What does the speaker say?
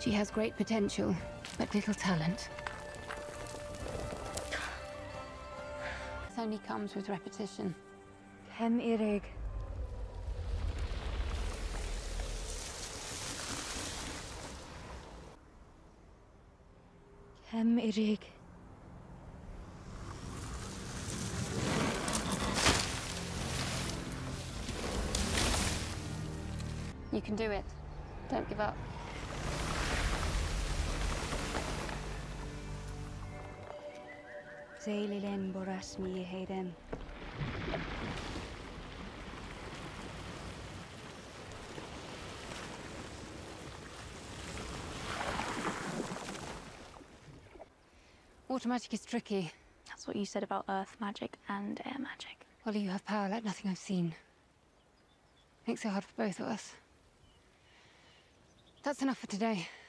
She has great potential, but little talent. This only comes with repetition. Kem irig. Kem irig. You can do it. Don't give up. Zeililen borasmi heiden. Water magic is tricky. That's what you said about earth magic and air magic. Well, you have power like nothing I've seen. Makes it hard for both of us. That's enough for today.